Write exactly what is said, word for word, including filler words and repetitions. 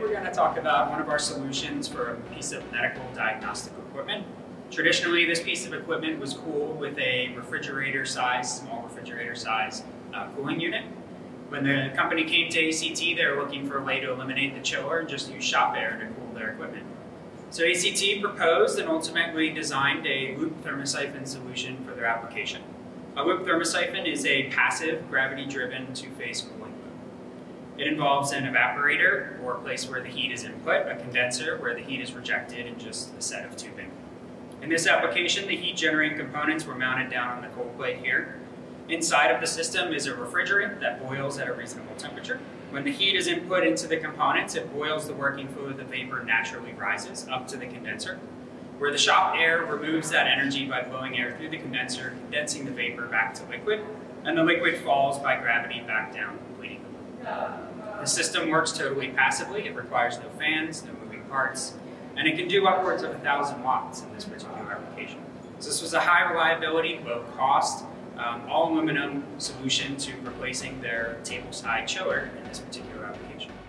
we're going to talk about one of our solutions for a piece of medical diagnostic equipment. Traditionally, this piece of equipment was cooled with a refrigerator size, small refrigerator size uh, cooling unit. When the company came to A C T, they were looking for a way to eliminate the chiller and just use shop air to cool their equipment. So A C T proposed and ultimately designed a Loop Thermosyphon solution for their application. A Loop Thermosyphon is a passive, gravity-driven two-phase cooling loop. It involves an evaporator, or a place where the heat is input, a condenser where the heat is rejected, and just a set of tubing. In this application, the heat-generating components were mounted down on the cold plate here. Inside of the system is a refrigerant that boils at a reasonable temperature. When the heat is input into the components, it boils the working fluid. The vapor naturally rises up to the condenser, where the shop air removes that energy by blowing air through the condenser, condensing the vapor back to liquid, and the liquid falls by gravity back down, completing the loop. The system works totally passively. It requires no fans, no moving parts, and it can do upwards of one thousand watts in this particular application. So this was a high reliability, low cost, um, all aluminum solution to replacing their table side chiller in this particular application.